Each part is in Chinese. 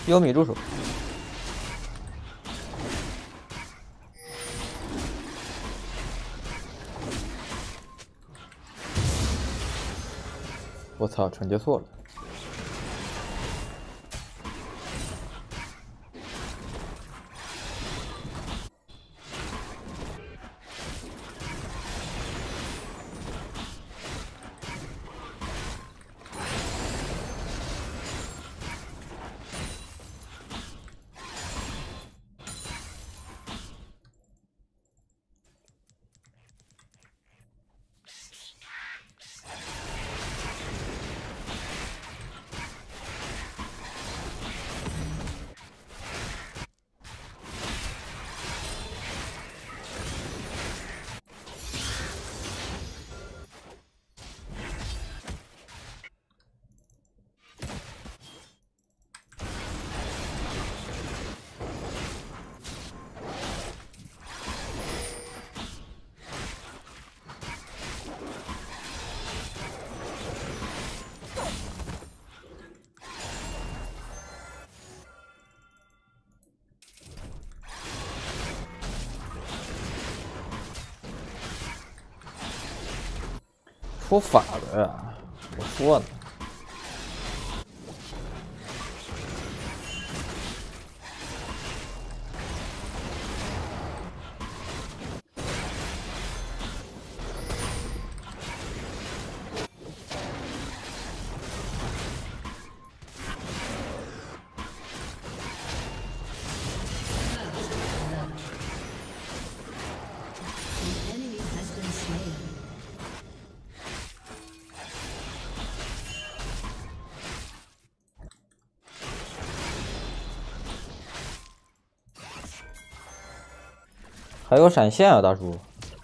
优米助手。我操，惩戒错了。 出法了呀！我说呢。还有闪现啊，大叔！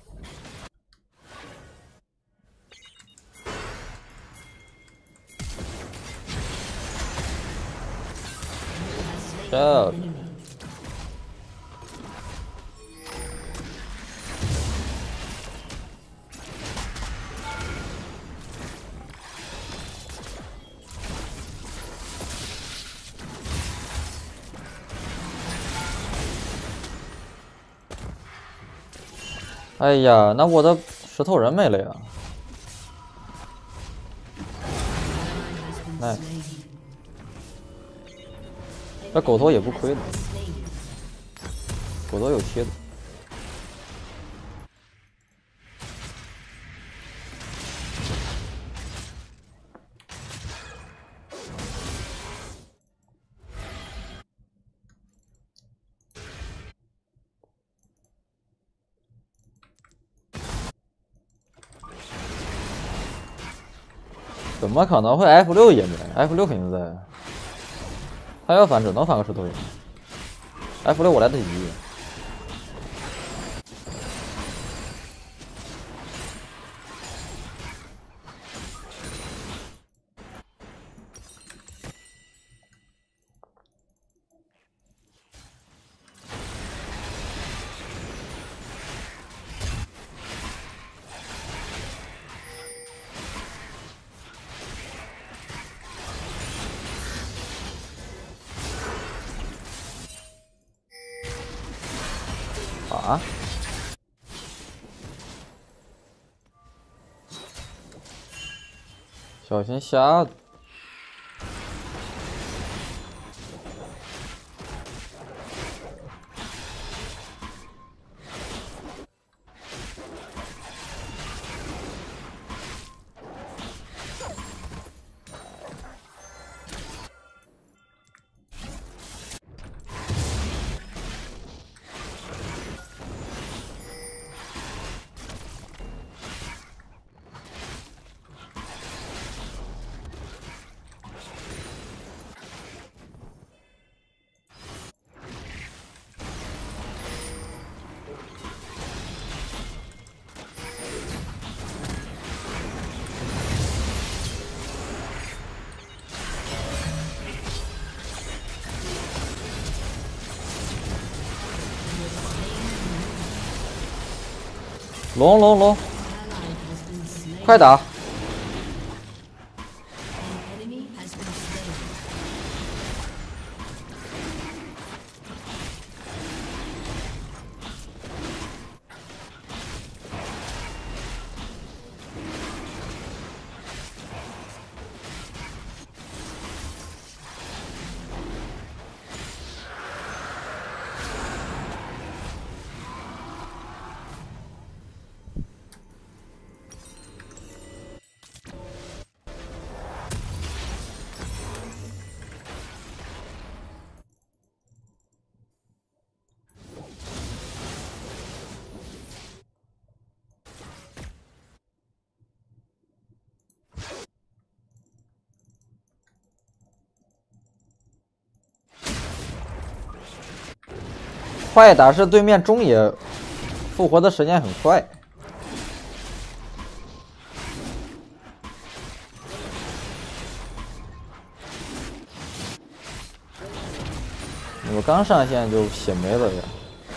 这哎呀，那我的石头人没了呀！哎，这狗头也不亏的，狗头有蝎子。怎么可能会 F6也没 ？F6 肯定在。他要反只能反个石头人。F6 我来得及。啊！小心瞎子！龙，快打！ 快，但是对面中野复活的时间很快。我刚上线就血没了呀。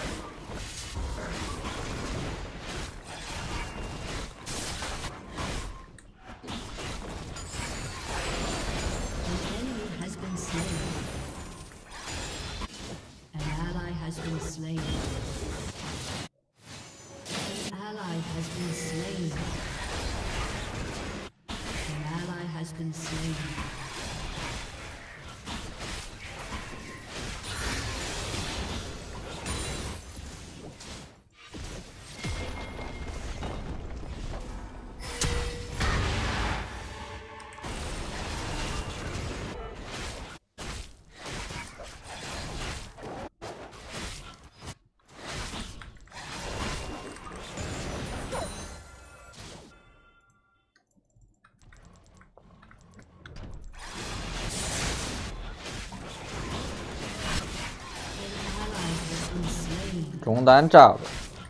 中单炸了，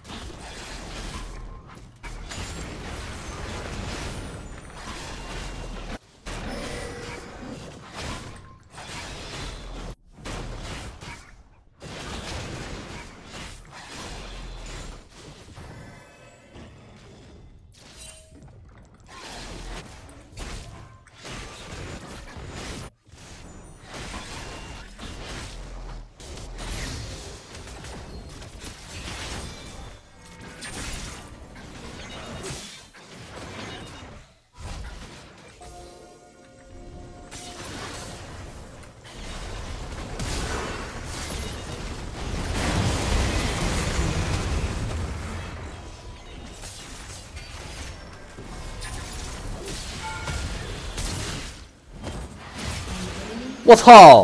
我操！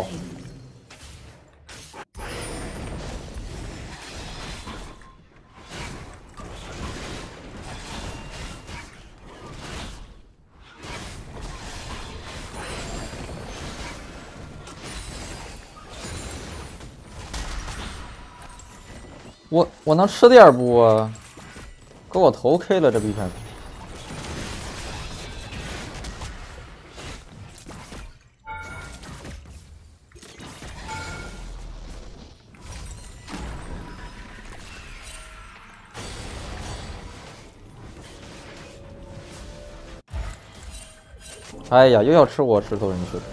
我能吃点不啊？给我头 K 了，这不一看。 哎呀，又要吃我石头人去了。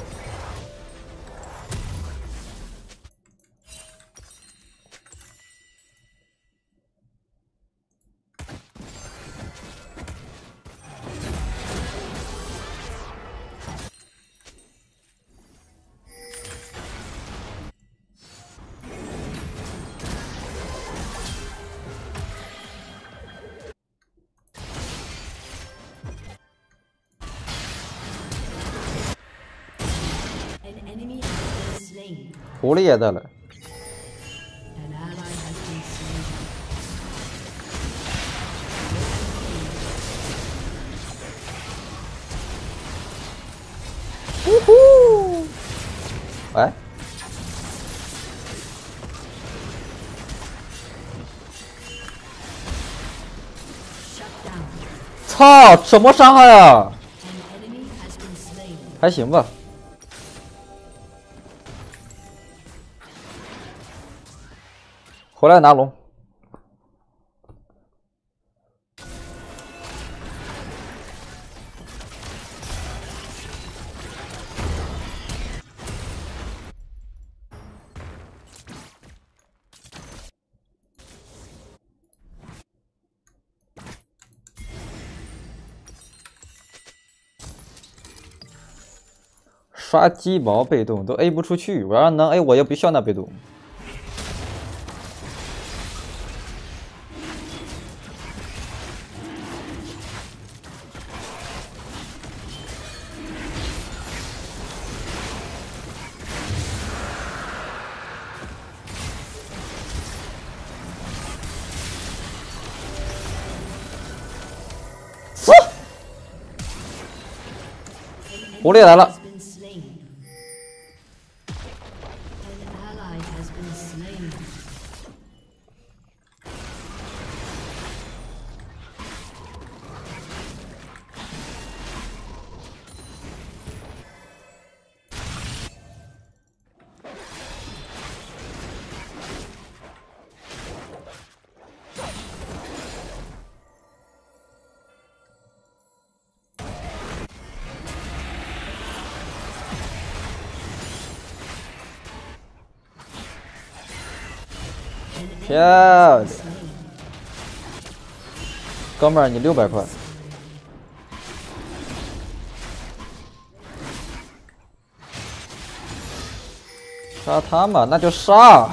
狐狸也在了。呜呼！哎，操！什么伤害啊？还行吧。 回来拿龙，刷鸡毛被动都 A 不出去，我要能 A 我也不需要那被动。 狐狸来了， 漂亮，哥们儿，你600块。杀他嘛，那就杀。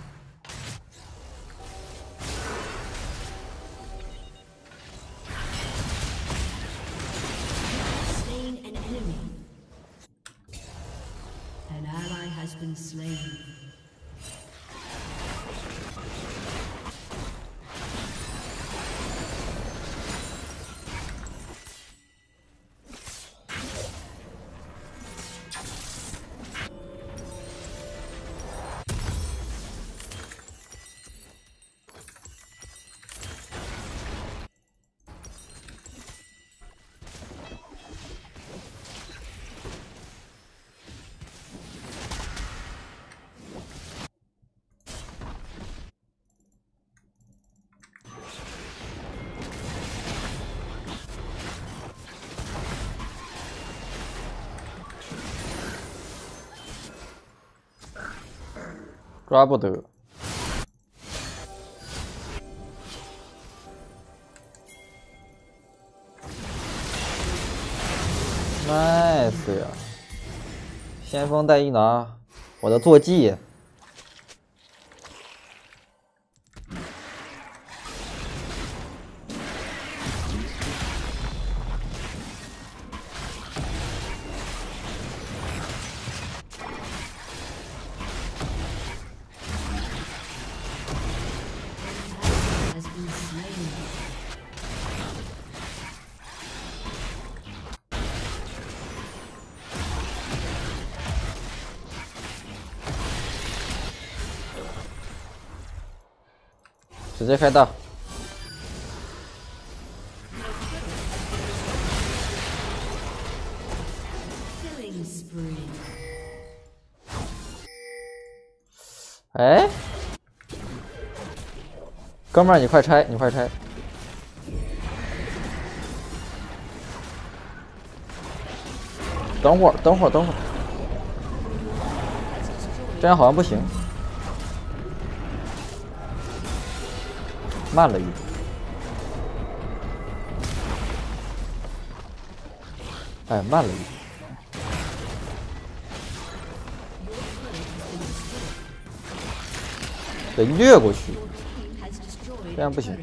抓不得。nice 呀！先锋带一拿，我的坐骑。直接开大。哎，哥们儿，你快拆，你快拆！等会儿，等会儿，等会儿，这样好像不行。 慢了一点，哎，慢了一点，得越过去，这样不行。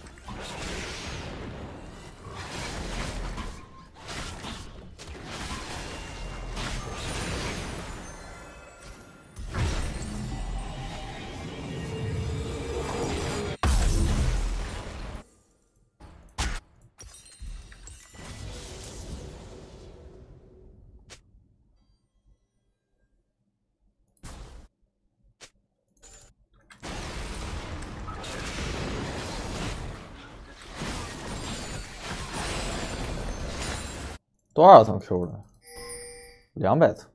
多少层 Q 了？200层。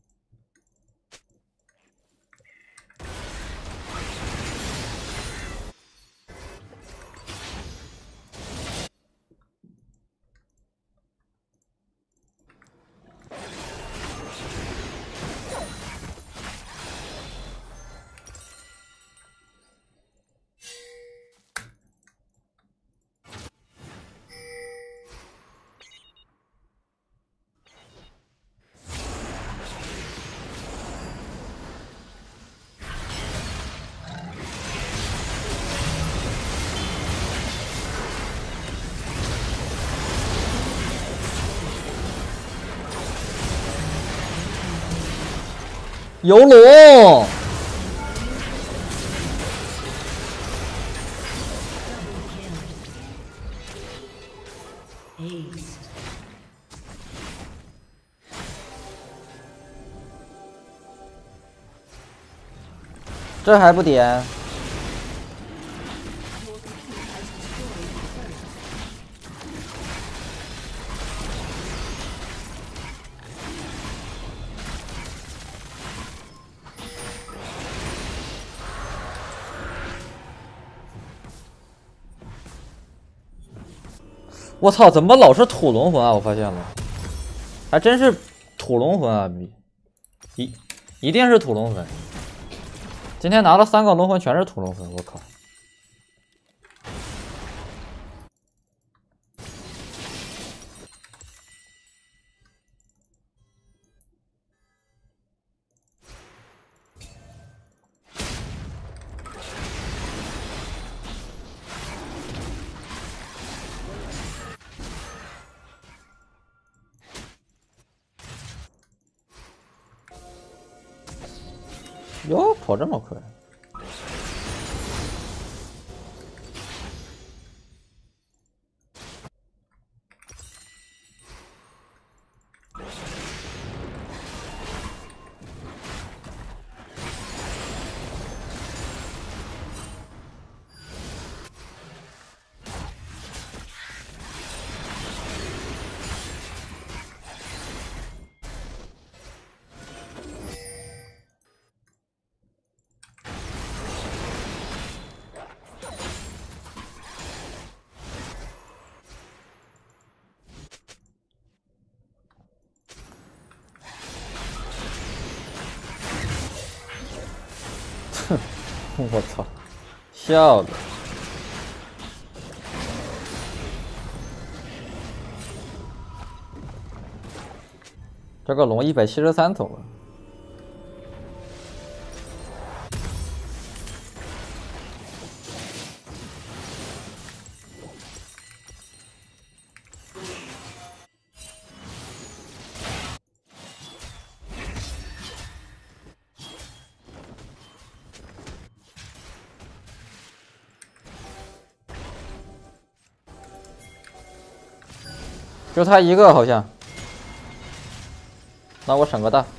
游龙，这还不点？我操，怎么老是土龙魂啊？我发现了，还真是土龙魂啊！一定是土龙魂。 今天拿了3个龙魂，全是土龙魂，我靠！哟，跑这么快！我操，笑的。这个龙173头了。就他一个好像，那我闪个大。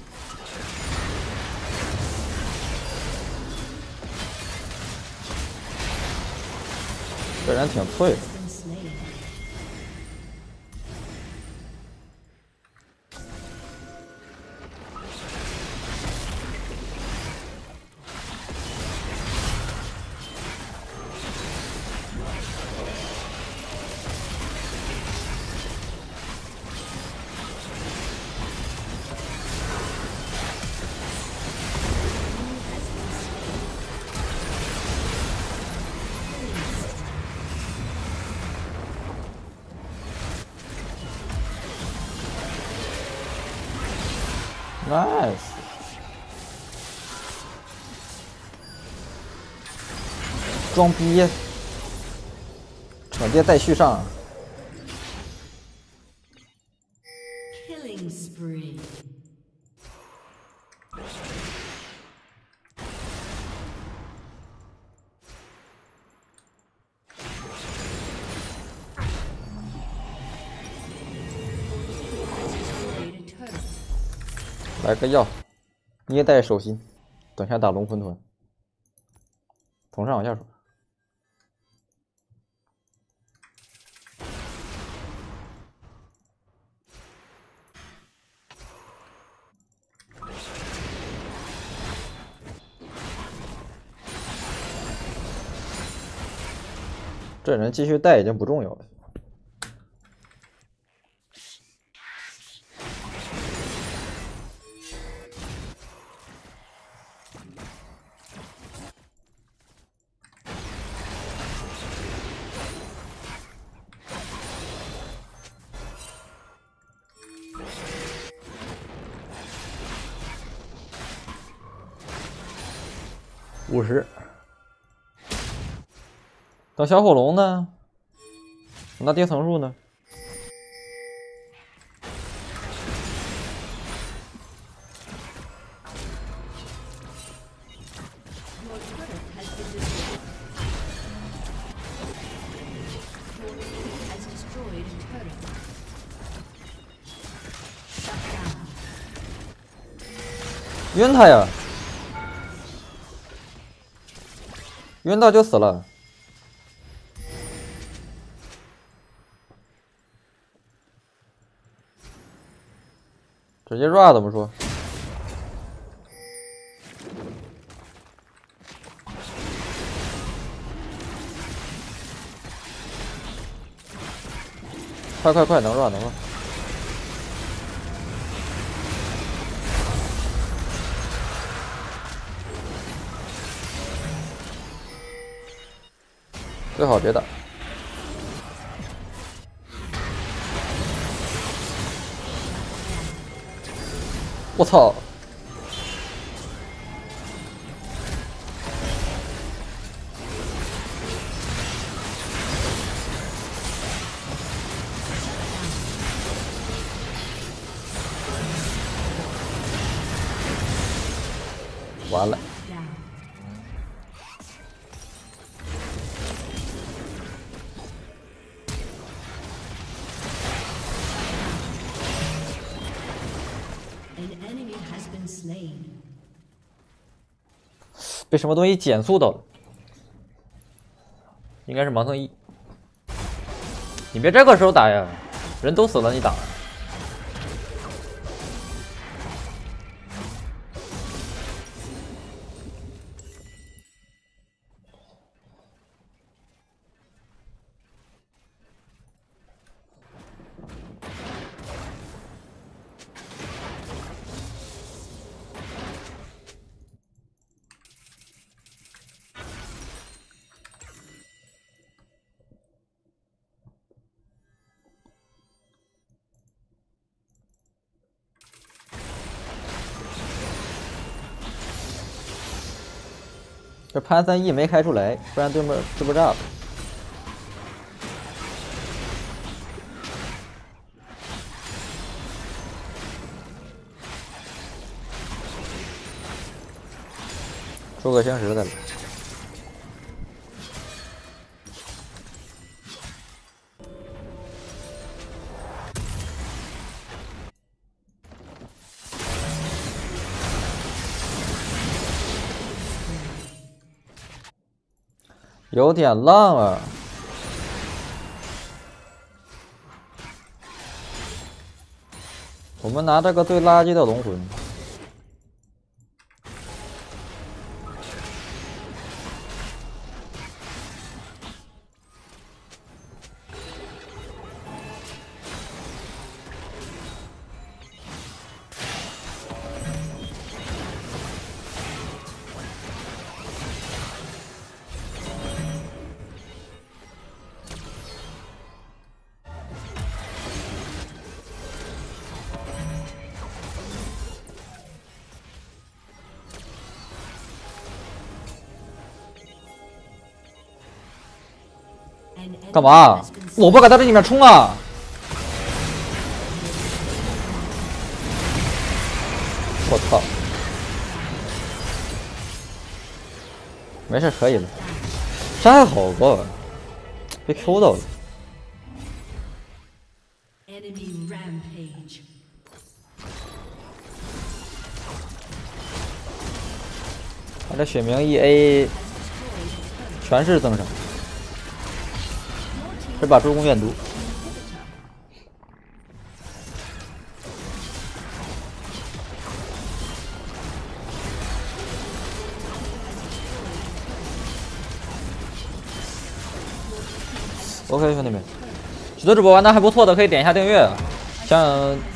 这人挺脆的。Nice， 装逼，惩戒待续上。 Killing spree。 来个药，捏带手心，等下打龙魂团，从上往下说。这人继续带已经不重要了。50，等小火龙呢？那跌层数呢？晕他呀！晕到就死了。直接 ra 怎么说？快快快，能 ra 能 ra。 最好别打。我操！完了。 被什么东西减速到了？应该是盲僧1。你别这个时候打呀，人都死了，你打。这潘3 E 没开出来，不然对面吃不炸了。出个星石再来。有点浪啊！我们拿这个最垃圾的龙魂。 干嘛？我不敢在这里面冲啊！我操！没事，可以了。伤害好高啊！被 Q 到了。他这血明 EA 全是增伤。 这把助攻远毒，OK， 兄弟们，许多主播玩的还不错的，可以点一下订阅。像